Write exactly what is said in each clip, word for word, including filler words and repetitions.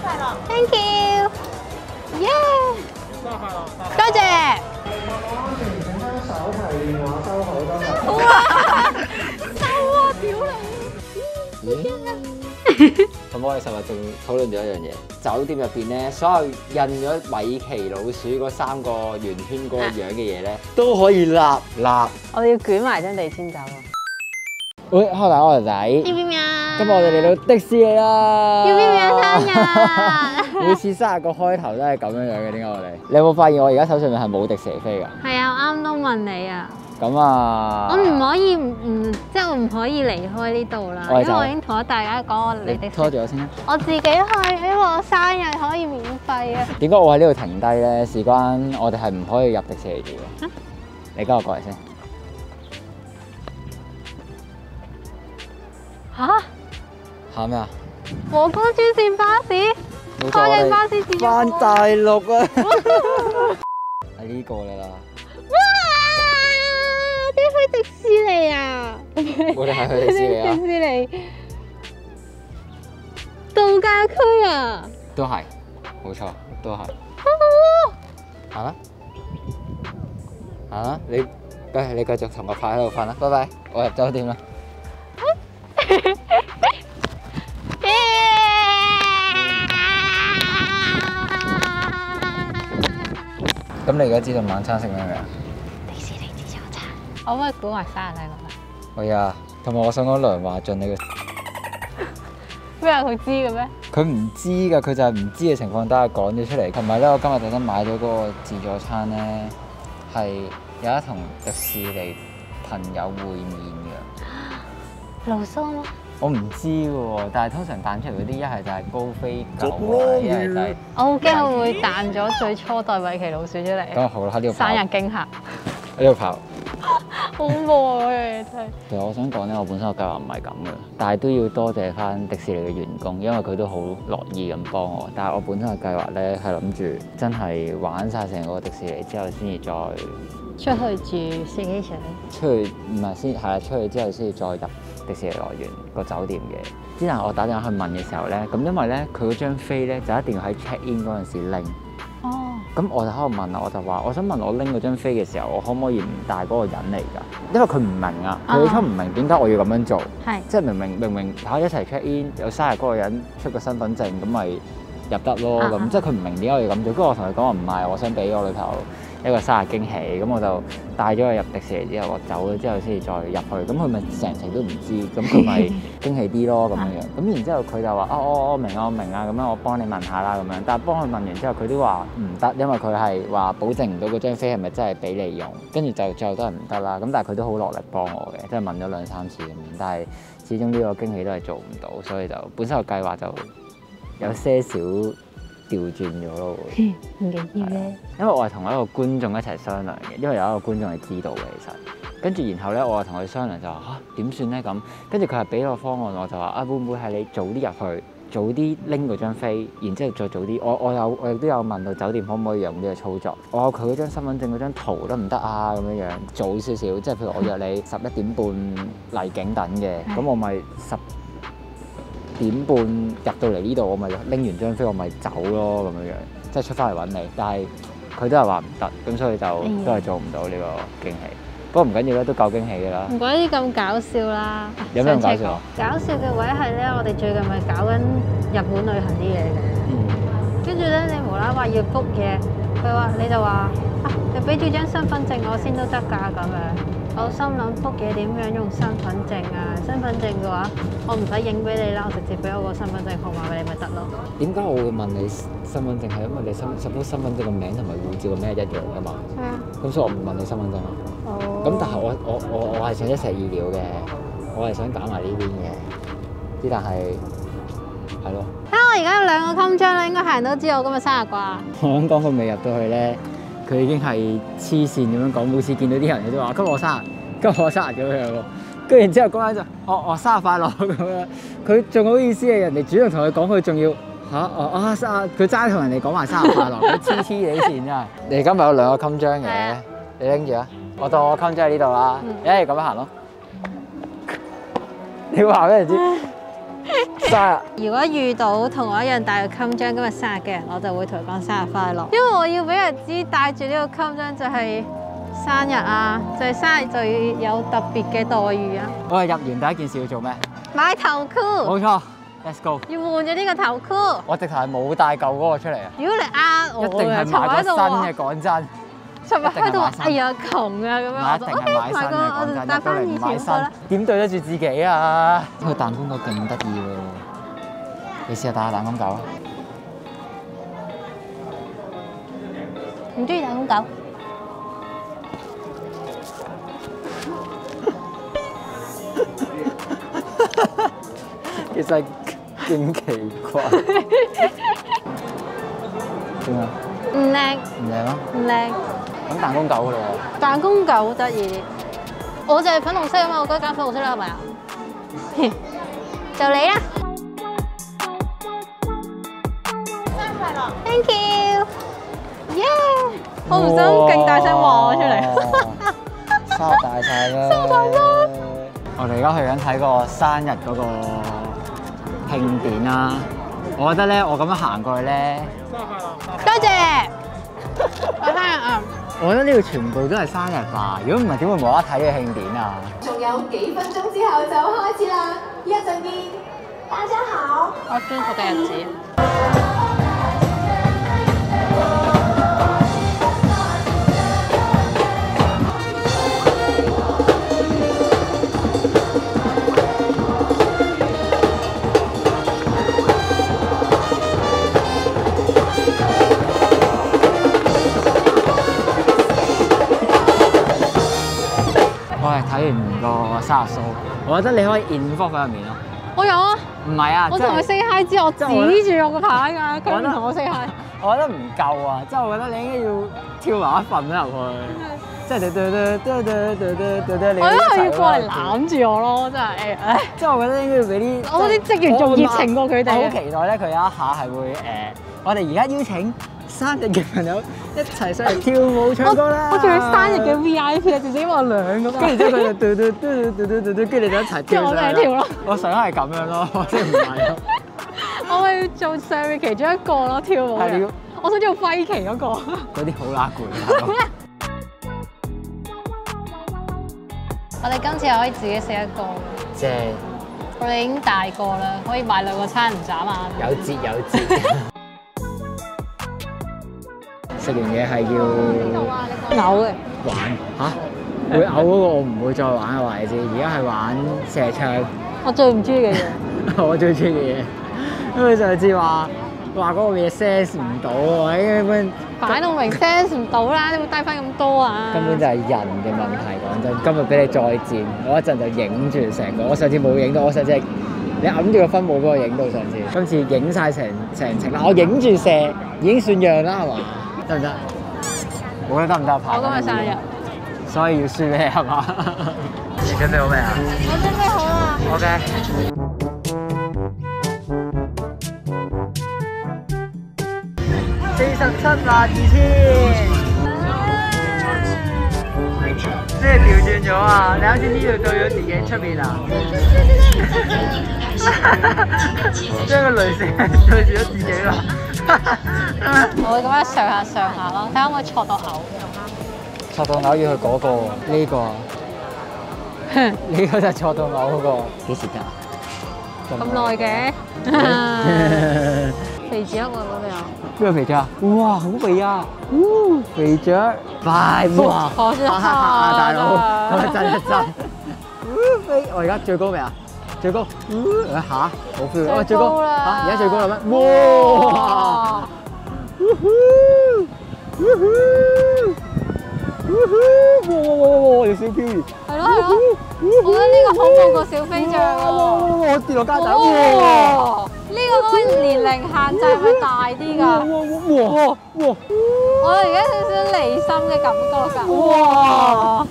Thank you，耶！多謝。哇！收啊，屌你！ 咁我哋尋日仲討論咗一樣嘢，酒店入邊咧，所有印咗米奇老鼠嗰三個圓圈嗰個樣嘅嘢咧，都可以立立。 我哋要捲埋張地氈走啊！ 喂，開大我條仔， 要唔要啊？ 今日我哋嚟到迪士尼啦！ 要唔要生日？ 每次生日個開頭都係咁樣樣嘅，點解我哋？你有冇發現我而家手上面係冇迪士尼飛㗎？ 係啊，我啱都問你啊。 咁啊， 我唔可以唔唔，即係我唔可以離開呢度啦，因為我已經同咗大家講我嚟迪士尼。 拖住我先啦。 我自己去，因為我生日可以免費啊。 點解我喺呢度停低咧？事關我哋係唔可以入迪士尼住嘅。你跟我過嚟先。 嚇？ 喊咩啊？ 和光專線巴士，跨境巴士自助返大陸啊！係呢個啦。 哇！我哋去迪士尼啊！ 我哋係去迪士尼啊！ 迪士尼度假區啊！ 都係，冇錯，都係。行啦，行啦，你，誒你繼續同個牌喺度瞓啦，拜拜，我入酒店啦。咁你而家知道晚餐食咩未啊？ 迪士尼自助餐，可唔可以估埋生日禮物啊？ 可以啊，同埋我想講梁華俊你個咩啊？佢知嘅咩？ 佢唔知㗎，佢就係唔知嘅情況底下講咗出嚟。同埋咧，我今日特登買咗嗰個自助餐咧，係有得同迪士尼朋友會面嘅。 露蘇嗎？ 我唔知喎，但係通常彈出嚟嗰啲一係就係高飛狗啊，一係就係我好驚會唔會彈咗最初代米奇老鼠出嚟。 咁好啦，喺呢度跑。 生日驚嚇， 喺呢度跑。 好恐怖啊！嗰樣嘢真係。 其實我想講咧，我本身個計劃唔係咁嘅，但係都要多謝翻迪士尼嘅員工，因為佢都好樂意咁幫我。但係我本身嘅計劃咧係諗住真係玩晒成個迪士尼之後先至再出去住 staycation。 出去唔係先係啦，出去之後先至再入迪士尼樂園個酒店嘅。之後我打電話去問嘅時候咧，咁因為咧佢嗰張飛咧就一定要喺 check in 嗰陣時拎。 哦。 咁我就喺度問啦，我就話：我想問我拎嗰張飛嘅時候，我可唔可以唔帶嗰個人嚟㗎？因為佢唔明啊，佢初唔明點解我要咁樣做。係。即係明明明明嚇一齊 check in，有生日嗰個人出個身份證，咁咪入得咯。咁即係佢唔明點解我要咁做。跟住我同佢講話唔係，我想俾我女朋友一個生日驚喜。咁我就帶咗佢入迪士尼之後，我走咗之後先至再入去。咁佢咪成程都唔知，咁佢咪驚喜啲咯咁樣樣。咁然之後佢就話：哦，我我明啊，我明啊，咁樣我幫你問下啦咁樣。但係幫佢問完之後，佢都話唔得，因為佢係話保證唔到嗰張飛係咪真係俾你用。跟住就最後都係唔得啦。咁但係佢都好落力幫我嘅，即係問咗兩三次咁樣。但係始終呢個驚喜都係做唔到，所以就本身個計劃就有些少調轉咗咯。 唔緊要嘅， 因為我係同一個觀眾一齊商量嘅，因為有一個觀眾係知道嘅其實。跟住然後咧，我係同佢商量就話嚇點算咧咁。跟住佢係俾個方案，我就話啊會唔會係你早啲入去，早啲拎嗰張飛，然之後再早啲。我我有我亦都有問到酒店可唔可以用呢個操作。我有佢嗰張身份證嗰張圖得唔得啊？咁樣樣早少少，即係譬如我約你十一點半離境等嘅，咁我咪十點半入到嚟呢度，我咪拎完張飛，我咪走咯咁樣樣，即係出翻嚟揾你。但係佢都係話唔得，咁所以就都係做唔到呢個驚喜。不過唔緊要啦，都夠驚喜㗎啦。 唔怪之咁搞笑啦！ 有咩咁搞笑啊？ 搞笑嘅位係咧，我哋最近咪搞緊日本旅行啲嘢嘅。跟住咧，你無啦啦話要 book 嘢，佢話你就話啊，你俾住張身份證我先都得㗎咁樣。我心諗 book 嘢點樣用身份證啊？身份證嘅話，我唔使影俾你啦，我直接俾我個身份證號碼俾你咪得咯。點解我會問你身份證？係因為你身身身份證個名同埋護照個名一樣㗎嘛？係啊。咁所以我唔問你身份證咯。哦。咁但係我我我我係想一石二鳥嘅，我係想揀埋呢邊嘅，之但係係咯。 睇我而家有兩個襟章啦，應該係人都知我今日生日啩。 我諗講佢未入到去咧。佢已經係黐線咁樣講，每次見到啲人佢都話：今日我生日，今日我生日咁樣喎。跟住然之後嗰陣就：哦哦，生日快樂咁樣。佢仲好意思嘅，人哋主動同佢講，佢仲要嚇哦啊生日，佢齋同人哋講埋生日快樂，佢黐黐地線真係。你而家咪有兩個襟章嘅，你拎住啊！我當我襟章喺呢度啦，一係咁樣行咯。你話俾人知， 生日。 如果遇到同我一樣帶個襟章今日生日嘅人，我就會同佢講生日快樂，因為我要俾人知帶住呢個襟章就係生日啊，就係、是、生日就要有特別嘅待遇啊。 我係入園第一件事要做咩？ 買頭箍。 冇錯 ，Let's go。 要換咗呢個頭箍。我直頭係冇帶舊嗰個出嚟啊！ 如果你呃我， 一定係買個新嘅，講真。尋日喺度話：哎呀，窮啊咁樣，我就 OK 買個，我就帶翻以前嗰個啦。 點對得住自己啊？呢個彈弓狗勁得意喎！你試下打下彈弓狗啊！ 唔中意彈弓狗。 其實勁奇怪。點啊？ 唔靚。 唔靚啊？ 唔靚。 咁彈弓狗㗎咯喎。彈弓狗得意，我就係粉紅色啊嘛，我覺得揀粉紅色啦，係咪啊？就你啦。生日快樂 ！Thank you。耶！我唔想勁大聲話我出嚟。 生日大晒啦！生日大啦！我哋而家去緊睇個生日嗰個慶典啦。我覺得咧，我咁樣行過去咧，生日快樂！ 多謝。我生日啊！ 我覺得呢度全部都係生日吧，如果唔係點會無啦啦睇嘅慶典啊？ 仲有幾分鐘之後就開始啦，一陣見，大家好。 我舒服嘅日子。 睇完個生日 show，我覺得你可以 involve 喺入面咯。 我有啊。 唔係啊， 我同佢 say hi 之後，我指住我個牌㗎，佢唔同我 say hi。 我覺得唔夠啊，即係我覺得你應該要跳埋一份入去，即係嘟嘟嘟嘟嘟嘟嘟嘟，你我覺得佢要過嚟攬住我咯，真係唉。 即係我覺得應該要俾啲， 我啲職員仲熱情過佢哋。 我好期待咧，佢有一下係會誒，我哋而家邀請生日嘅朋友一齊上嚟跳舞唱歌啦！ 我仲要生日嘅 V I P 啊，直接話兩個。 跟住之後佢就嘟嘟嘟嘟嘟嘟嘟，跟住你就一齊跳上嚟。 我哋跳咯。 我想係咁樣咯，即係唔係咯？ 我咪要做上面其中一個咯，跳舞嘅。我想做揮旗嗰個。 嗰啲好乸攰。 我哋今次又可以自己食一個。 即係我哋已經大個啦，可以買兩個餐唔眨眼。 有節有節。食完嘢係要嘔嘅。 玩嚇，會嘔嗰個我唔會再玩嘅話你知，而家係玩射槍。 我最唔中意嘅嘢。 我最中意嘅嘢，因為上次話話嗰個嘢 sense 唔到喎，根本擺到明 sense 唔到啦，你會低翻咁多啊？ 根本就係人嘅問題，講真。今日俾你再戰，我一陣就影住成個。我上次冇影到，我上次係你揞住個分冇俾我影到上次。今次影晒成成程啦，我影住射已經算讓啦，係嘛？得唔得？冇得得唔得？ 我今日生日， 所以要輸俾你係嘛？你準備好未啊？ 我準備好啦。 OK。四十七萬二千，即係調轉咗啊！你啱先呢度對咗自己出面啊？將個雷射對住咗自己啦！ 我會咁樣上下上下咯，睇下可唔可以挫到嘔。 挫到嘔要去嗰個呢個，呢個就係挫到嘔嗰個。幾時㗎？ 咁耐嘅。肥雀喎嗰度有。 邊個肥雀啊？哇，好肥啊！嗚，肥雀，快哇！大佬，咁咪震一震。嗚飛！我而家最高未啊？最高，嗚嚇，好 feel！我最高嚇，而家最高啦咩？哇！嗚呼！嗚呼！嗚呼！哇哇哇哇！有小飄移。係咯係咯， 我覺得呢個好過個小飛象喎。 我跌落街仔。哇！ 呢個嗰個年齡限制係咪大啲㗎？ 哇哇哇！ 我而家少少離心嘅感覺㗎。哇！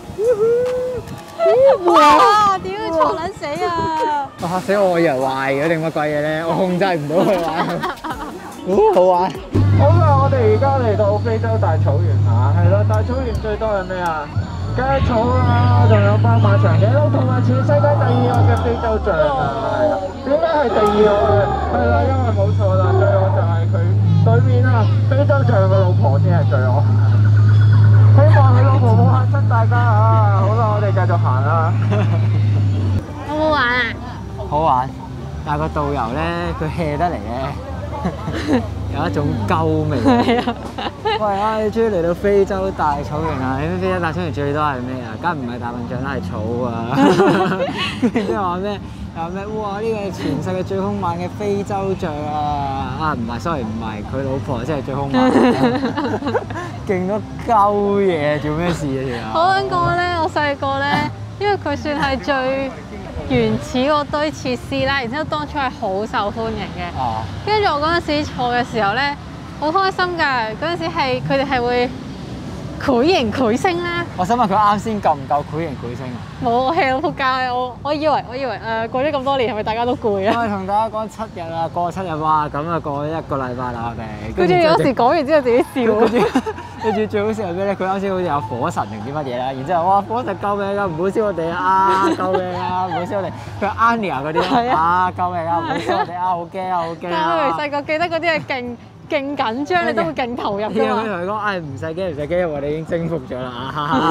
哇！屌，錯撚死啊！ 嚇死我！我以為壞嘅定乜鬼嘢咧？我控制唔到佢玩。好好玩！好啦，我哋而家嚟到非洲大草原嚇，係啦，大草原最多係咩啊？ 雞草啊，仲有百萬長頸鹿同埋全世界第二惡嘅非洲象啊！點解係第二惡啊？係啦，因為冇錯啦，最惡就係佢對面啊，非洲象嘅老婆先係最惡。希望佢老婆冇嚇親大家啊！好啦，我哋繼續行啦。 好唔好玩啊？ 好玩，但係個導遊咧，佢 hea 得嚟咧，有一種鳩味。係啊！喂啊！你終於嚟到非洲大草原啊！你知唔知非洲大草原最多係咩啊？梗唔係大笨象啦，係草啊！跟住之後話咩？話咩？哇！呢個係全世界最兇猛嘅非洲象啊！啊，唔係 ，sorry， 唔係佢老婆先係最兇猛，勁多鳩嘢，做咩事啊？其實我想講咧，我細個咧，因為佢算係最原始嗰堆設施啦，然之後當初係好受歡迎嘅。哦。跟住我嗰陣時坐嘅時候咧，好開心㗎！嗰陣時係佢哋係會繪形繪聲啦。 我想問佢啱先夠唔夠繪形繪聲啊？ 冇，我係好仆街！我我以為我以為誒、呃、過咗咁多年係咪大家都攰啊？ 我係同大家講七日啊，過七日哇，咁啊過咗一個禮拜啦，我哋。 跟住有時講完之後自己笑。跟住跟住最好笑係咩咧？佢啱先好似有火神定啲乜嘢啦，然之後哇火神救命啊！唔好燒我哋啊！救命啊！唔好燒我哋。佢話 Anya 嗰啲啊，救命啊！唔好燒我哋啊！好驚啊！好驚啊！ 但係細個記得嗰啲係勁。勁緊張，你都會勁投入㗎嘛。 佢同佢講：唉，唔使驚，唔使驚，我哋已經征服咗啦！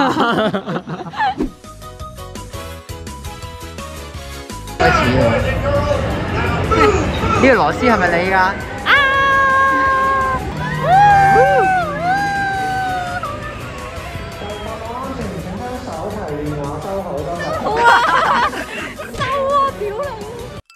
開始啦！呢個螺絲係咪你㗎？啊！手提電話收好多。哇！收啊！屌你！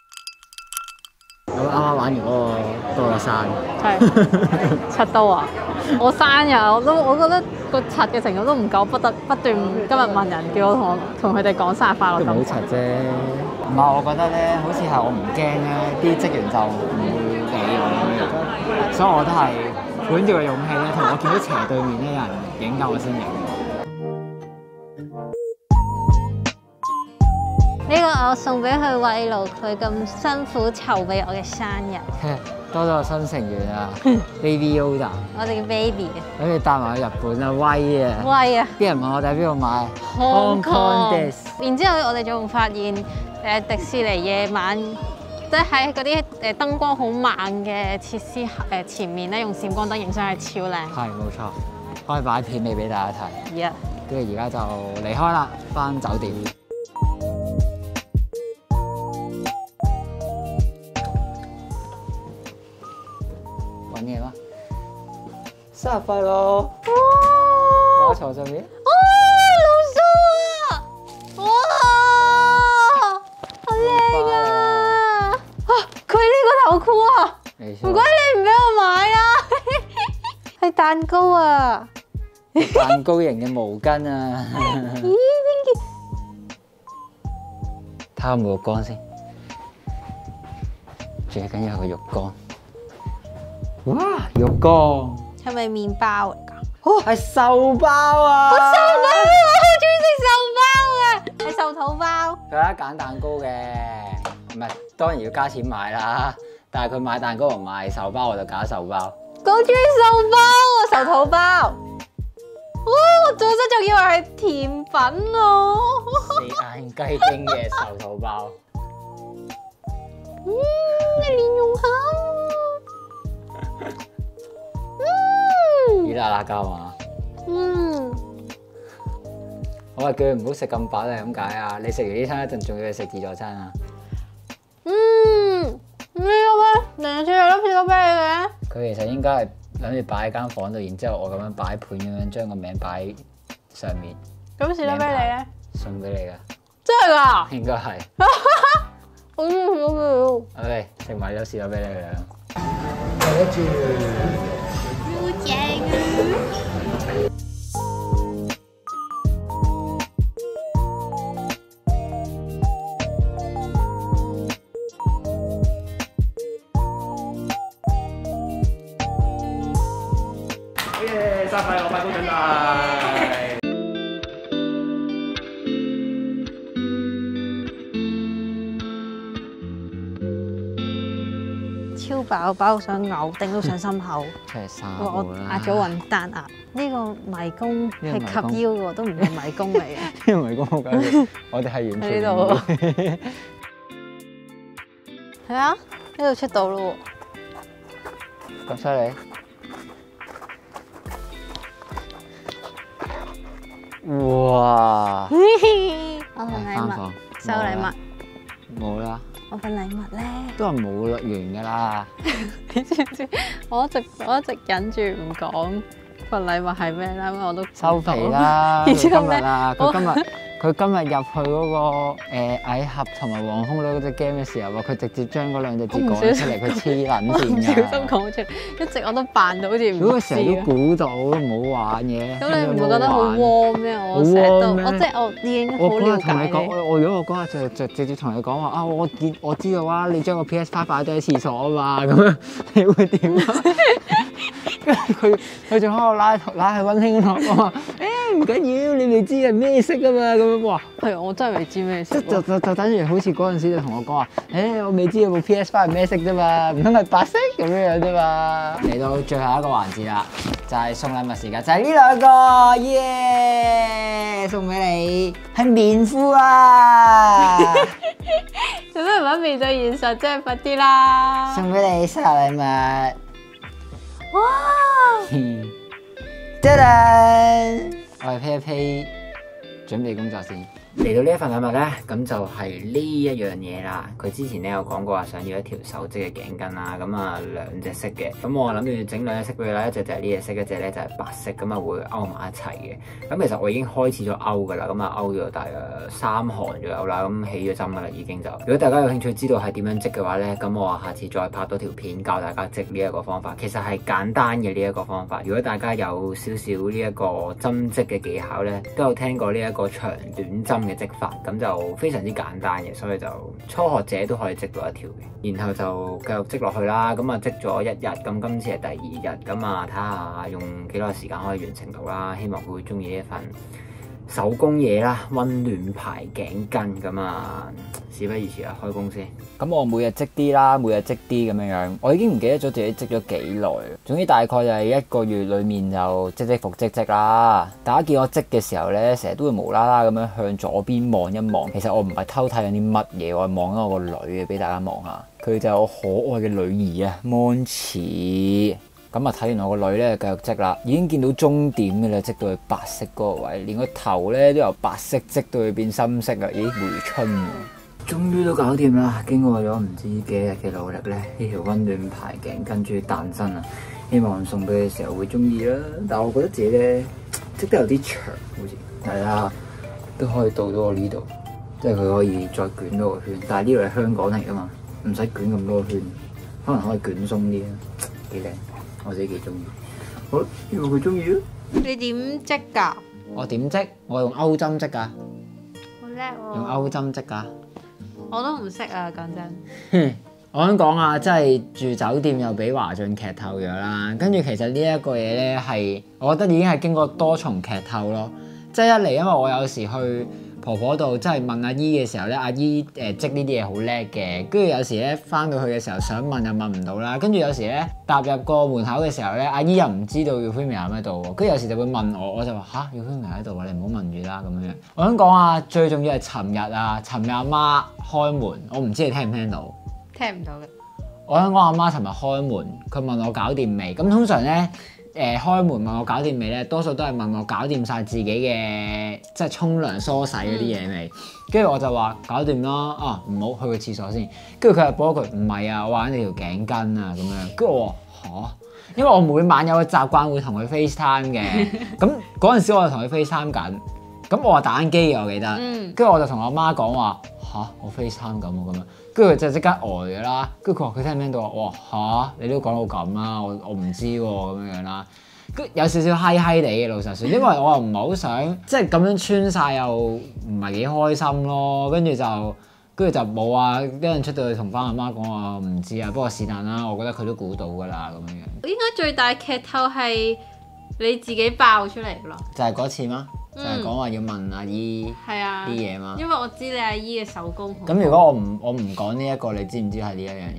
我啱啱玩完嗰個多樂山， 係七刀啊！我生日我都我覺得個柒嘅程度都唔夠，不得不斷今日問人叫我同我同佢哋講生日快樂咁。 好柒啫！唔係，我覺得咧，好似係我唔驚咧，啲職員就唔會理我咁樣，所以我都係本住個勇氣咧，同我見到斜對面咧有人影夠我先影。 呢個我送俾佢慰勞佢咁辛苦籌備我嘅生日。 多咗個新成員啊，Baby Yoda。我哋嘅 baby 啊。 咁你帶埋去日本啊，威啊！ 威啊！ 啲人問我哋喺邊度買 Hong Kong。然之後我哋仲發現誒迪士尼夜晚，即係喺嗰啲誒燈光好猛嘅設施誒前面咧，用閃光燈影相係超靚。係冇錯，可以擺片嚟俾大家睇。 Yeah。 跟住而家就離開啦，返酒店。揾嘢啦！生日快樂！哇！我喺床上面。 哦，老蘇啊！哇，好靚啊！啊，佢呢個頭箍啊！唔怪你唔俾我買啊！係蛋糕啊！ 蛋糕型嘅毛巾啊！ 咦？呢件睇下有冇肉乾先，最緊要係個肉乾。哇！肉乾係咪麵包嚟㗎？ 哦，係壽包啊！ 我壽包，我好中意食壽包啊！係壽桃包。 佢有得揀蛋糕嘅，唔係當然要加錢買啦。但係佢買蛋糕同買壽包，我就揀壽包。 我中意壽包啊，壽桃包。哦，我早晨仲以為係甜品咯。 四眼雞丁嘅壽桃包。 嗯，你連用下。 熱辣辣㗎嘛？ 嗯。 我話叫佢唔好食咁飽係點解啊？你食完呢餐一陣仲要去食自助餐啊？ 嗯，呢個咩？零食有粒士多啤梨嘅。 佢其實應該係諗住擺喺間房度，然之後我咁樣擺盤咁樣將個名擺喺上面。 咁士多啤梨咧？送俾你㗎。 真係㗎？ 應該係。 好中意士多啤梨。 OK，食埋咗士多啤梨佢啦。跟住。 好正啊！ 好嘢！生日快樂，快高長大！ 超飽飽，飽到想嘔，頂到上心口。 真係三我我壓咗雲丹壓。呢個迷宮係及腰嘅，都唔係迷宮嚟嘅。 呢個迷宮好緊要，我哋係完全喺呢度。係啊，呢度出到咯喎。咁犀利！哇！ 我份禮物，收禮物。 冇啦。 我份禮物咧， 都係冇完㗎啦。 你知唔知？我一直我一直忍住唔講份禮物係咩啦，因為我都收皮啦。佢今日啊，佢今日佢今日入去嗰個誒蟻俠同埋黃蜂女嗰隻 game 嘅時候，佢直接將嗰兩隻字講出嚟，佢黐撚線㗎。唔小心講出嚟，一直我都扮到好似唔知。如果成日都估到，都唔好玩嘅。 咁你唔會覺得好 warm 咩？我成日都，我即係我已經好了解你。 我如果我嗰日就就直接同你講話啊，我見我知道啊，你將個 P S Five 擺咗喺廁所啊嘛，咁樣你會點啊？跟住佢佢仲喺度拉拉係溫馨同我講話，誒唔緊要，你未知係咩色啊嘛，咁樣哇， 係我真係未知咩色。 就就就等於好似嗰陣時就同我講話，誒我未知有部 P S Five 係咩色啫嘛，唔通係白色咁樣樣啫嘛。嚟到最後一個環節啦，就係送禮物時間，就係呢兩個，耶！送俾你係棉褲啊！ 做咩唔肯面對現實，真係快啲啦！ 送俾你生日禮物。 哇！ 得啦！我係 P P 準備工作先。嚟到呢一份禮物咧，咁就係呢一樣嘢啦。佢之前咧有講過話想要一條手織嘅頸巾啦，咁啊兩隻色嘅。咁我諗住整兩隻色俾佢啦，一隻就係呢隻色，一隻咧就係白色，咁啊會勾埋一齊嘅。咁其實我已經開始咗勾噶啦，咁啊勾咗大約三行左右啦，咁起咗針噶啦已經就。如果大家有興趣知道係點樣織嘅話咧，咁我下次再拍多條片教大家織呢一個方法。其實係簡單嘅呢一個方法。如果大家有少少呢一個針織嘅技巧咧，都有聽過呢一個長短針嘅織法，咁就非常之簡單嘅，所以就初學者都可以織到一條嘅。然後就繼續織落去啦，咁啊織咗一日，咁今次係第二日，咁啊睇下用幾耐時間可以完成到啦。希望佢會中意呢一份手工嘢啦，溫暖排頸巾咁啊！事不宜遲啊，開工先。咁我每日織啲啦，每日織啲咁樣樣，我已經唔記得咗自己織咗幾耐。總之大概就係一個月裡面就織織復織織啦。大家見我織嘅時候咧，成日都會無啦啦咁樣向左邊望一望。其實我唔係偷睇緊啲乜嘢，我係望緊我個女嘅，俾大家望下。佢就係我可愛嘅女兒啊，Monchi。咁啊睇完我個女咧，繼續織啦，已經見到終點嘅啦，織到去白色嗰個位，連個頭咧都由白色織到去變深色啊！咦，回春啊！終於都搞掂啦！經過咗唔知幾日嘅努力咧，呢條溫暖排頸巾終於誕生啦！希望送俾佢嘅時候會中意啦。但係我覺得自己咧織得有啲長，好似大家都可以到到我呢度，即係佢可以再捲多個圈。但係呢度係香港嚟噶嘛，唔使捲咁多圈，可能可以捲鬆啲啊，幾靚！我自己幾中意。好，希望佢中意咯。 你點織㗎？ 我點織？我用鈎針織㗎。 好叻喎！ 用鈎針織㗎。 我都唔識啊，講真。 我想講啊，真係住酒店又俾華俊劇透咗啦。跟住其實呢一個嘢咧係，我覺得已經係經過多重劇透咯。即係一嚟，因為我有時去婆婆度，即係問阿姨嘅時候咧，阿姨誒織呢啲嘢好叻嘅。跟住有時咧翻到去嘅時候想問又問唔到啦。跟住有時咧踏入個門口嘅時候咧，阿姨又唔知道 Euphemia 喺度喎。跟住有時就會問我，我就話吓 Euphemia 喺度啊，你唔好問住啦咁樣。我想講啊，最重要係尋日啊，尋日阿媽開門，我唔知你聽唔聽到？ 聽唔到嘅。 我想講阿媽尋日開門，佢問我搞掂未？咁通常咧。誒、呃、開門問我搞掂未咧，多數都係問我搞掂晒自己嘅即係沖涼梳洗嗰啲嘢未，跟住、嗯、我就話搞掂啦，啊唔好去個廁所先，跟住佢又補一句唔係啊，我玩你條頸巾啊咁樣，跟住我話嚇，因為我每晚有個習慣會同佢 FaceTime 嘅，咁嗰陣時我就同佢 FaceTime 緊，咁我話打緊機嘅我記得，跟住、嗯、我就同我媽講話嚇我 FaceTime 咁喎咁樣。跟住佢就即刻呆嘅啦，跟住佢話佢聽唔聽到啊？我話嚇，你都講到咁啦，我我唔知喎咁樣樣啦，跟有少少嗨嗨地嘅老實説，因為我又唔係好想即係咁樣穿晒又唔係幾開心咯，跟住就跟住就冇啊，一陣出到去同翻阿媽講話唔知啊，不過是但啦，我覺得佢都估到㗎啦咁樣樣。 應該最大劇透係你自己爆出嚟㗎咯， 就係嗰次嗎？就係講話要問阿姨啲嘢嘛， 因為我知你阿姨嘅手工好。 咁如果我唔我唔講呢一個，你知唔知係呢一樣嘢啊？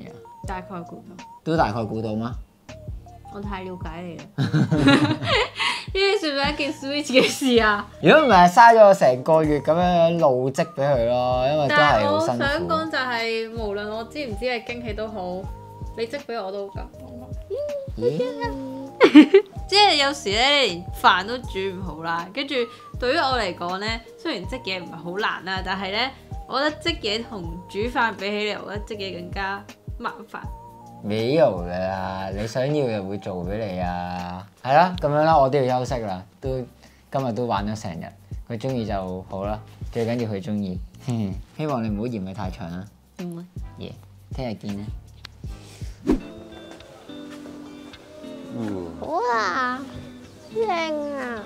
大概估到。 都大概估到嗎？ 我太了解你啦。呢啲算唔算一件 sweet 嘅事啊？ 如果唔係嘥咗我成個月咁樣路積俾佢咯，因為都係好辛苦。 但係我想講就係，無論我知唔知係驚喜都好，你積俾我都好感動咯。即係有時咧，你連飯都煮唔好啦，跟住對於我嚟講咧，雖然織嘢唔係好難啦，但係咧，我覺得織嘢同煮飯比起嚟，我覺得織嘢更加麻煩。沒有㗎啦， 你想要就會做俾你啊。係啦，咁樣啦，我都要休息啦，都今日都玩咗成日，佢中意就好啦，最緊要佢中意。希望你唔好嫌佢太長啦。唔會。耶，聽日見啦。 哇，靚啊！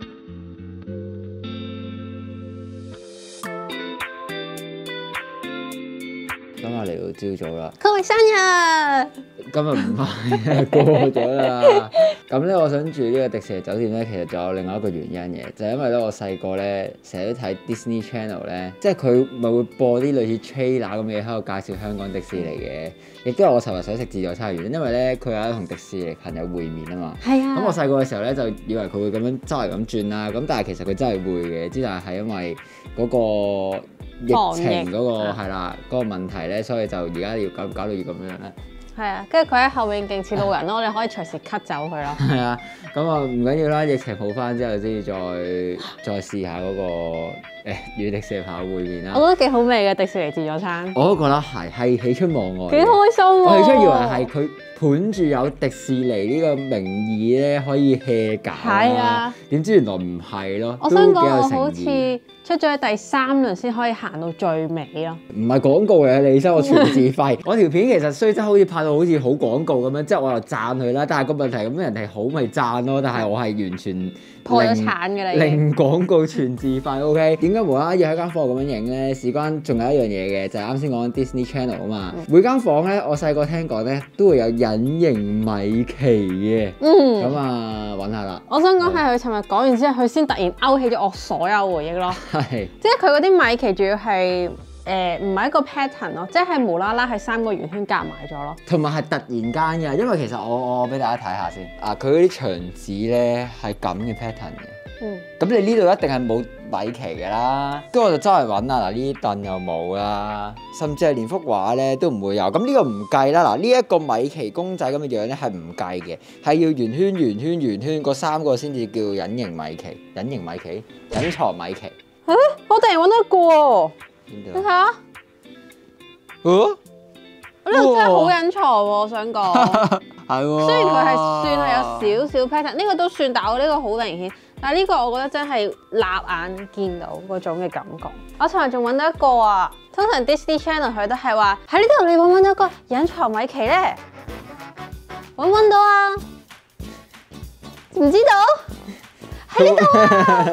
今日嚟到朝早啦， 恭喜生日！ 今日唔係過咗啦。咁咧，我想住呢個迪士尼酒店咧，其實仲有另外一個原因嘅，就係因為咧，我細個咧成日都睇 Disney Channel 咧，即係佢咪會播啲類似 trailer 咁嘅嘢喺度介紹香港迪士尼嘅，亦都係我尋日想食自助餐嘅原因，因為咧佢有同迪士尼朋友會面啊嘛。係啊。咁我細個嘅時候咧，就以為佢會咁樣周圍咁轉啦，咁但係其實佢真係會嘅，之但係係因為嗰個疫情嗰個係啦嗰個問題咧，所以就而家要搞搞到要咁樣咧。 係啊，跟住佢喺後面勁似路人咯，你可以隨時 cut 走佢咯。 係啊，咁啊唔緊要啦，疫情好翻之後先至再再試下嗰個誒與迪士尼朋友會面啦。 我覺得幾好味嘅迪士尼自助餐。 我都覺得係係喜出望外。幾開心喎！ 我起初以為係佢盤住有迪士尼呢個名義咧，可以 hea 搞。係啊。點知原來唔係咯。 我想講我好似出咗第三輪先可以行到最尾咯。 唔係廣告嘅，你收我全自費。我條片其實雖則好似拍到好似好廣告咁樣，即係我又讚佢啦。但係個問題咁，人哋好咪讚咯。但係我係完全破咗產㗎啦， 零廣告全自費。OK， 點解無啦啦要喺間房度咁樣影咧？事關仲有一樣嘢嘅，就係啱先講 Disney Channel 啊嘛。嗯、每間房咧，我細個聽講咧都會有隱形米奇嘅。嗯。咁啊，揾下啦。 我想講係佢尋日講完之後，佢先突然勾起咗我所有回憶咯。係。即係佢嗰啲米奇，仲要係。誒唔係一個 pattern 咯，即係無啦啦係三個圓圈夾埋咗咯。同埋係突然間嘅，因為其實我我俾大家睇下先。啊，佢嗰啲牆紙咧係咁嘅 pattern 嘅。嗯。咁你呢度一定係冇米奇㗎啦。跟住我就周圍揾啊，嗱呢啲凳又冇啦，甚至係連幅畫咧都唔會有。咁呢個唔計啦。嗱呢一個米奇公仔咁嘅樣咧係唔計嘅，係要圓圈、圓圈、圓圈嗰三個先至叫隱形米奇。隱形米奇，隱藏米奇。嚇、啊！我突然揾到一個喎。你睇下，哦，呢個真係好隱藏喎！我想講，係喎。雖然佢係算係有少少 pattern，呢個都算，但係我呢個好明顯。但係呢個我覺得真係立眼見到嗰種嘅感覺。我尋日仲揾到一個啊，通常 Disney Channel 佢都係話喺呢度你揾唔揾到一個隱藏米奇咧？揾唔揾到啊？唔知道喺呢度啊！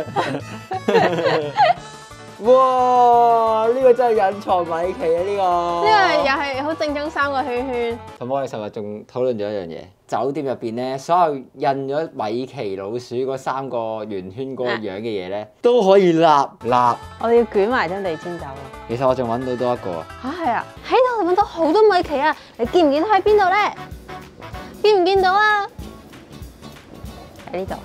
哇！呢、這個真係隱藏米奇啊！呢、這個呢個又係好正宗三個圈圈。咁我哋尋日仲討論咗一樣嘢，酒店入邊咧，所有印咗米奇老鼠嗰三個圓圈嗰個樣嘅嘢咧，都可以立立。我哋要捲埋張地氈走。其實我仲揾到多一個啊！嚇係啊！喺度我哋揾到好多米奇啊！你見唔見到喺邊度咧？見唔見到啊？喺呢度。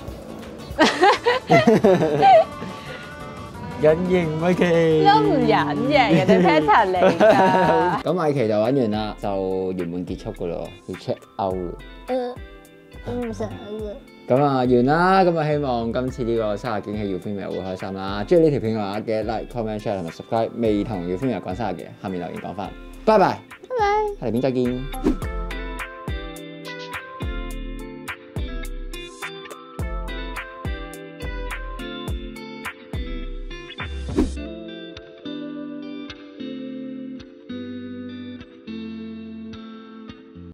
隱形米奇都唔隱形，人哋 pattern 嚟㗎。咁米奇就玩完啦，就圓滿結束㗎咯，要 check out 咯。嗯，我唔想㗎。咁啊完啦，咁啊希望今次呢個生日驚喜 Euphemia 會開心啦。中意呢條片嘅話，記得 like、comment、share 同埋 subscribe。未同 Euphemia 講生日嘅，下面留言講翻。拜拜。拜拜。下條片再見。